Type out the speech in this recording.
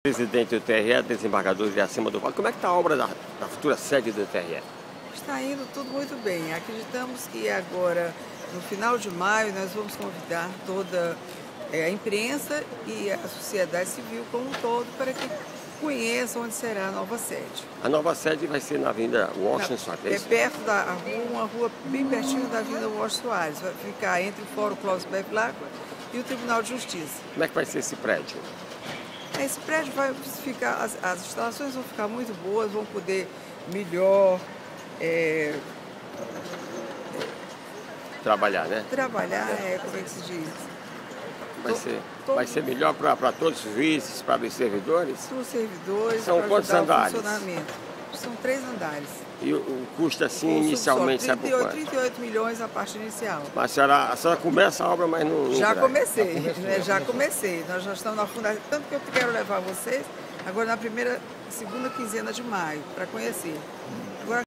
Presidente do TRE, desembargador de Acima do Vale, como é que está a obra da futura sede do TRE? Está indo tudo muito bem. Acreditamos que agora, no final de maio, nós vamos convidar toda a imprensa e a sociedade civil como um todo para que conheçam onde será a nova sede. A nova sede vai ser na Avenida Washington Soares. É perto da rua, uma rua bem pertinho da Avenida Washington Soares. Vai ficar entre o Fórum Clóvis Bevilacqua e o Tribunal de Justiça. Como é que vai ser esse prédio? Esse prédio vai ficar, as instalações vão ficar muito boas, vão poder melhor Trabalhar, né? trabalhar, como é que se diz? Vai ser melhor para todos os vices, para os servidores? Para os servidores, São para quantos ajudar andares? o funcionamento. São 3 andares. E o custo assim, Com inicialmente, sabe por quanto? 38 milhões a parte inicial. Mas a senhora começa a obra, mas não... Já comecei, né? Já comecei. Nós já estamos na fundação, tanto que eu quero levar vocês agora na segunda quinzena de maio, para conhecer. Agora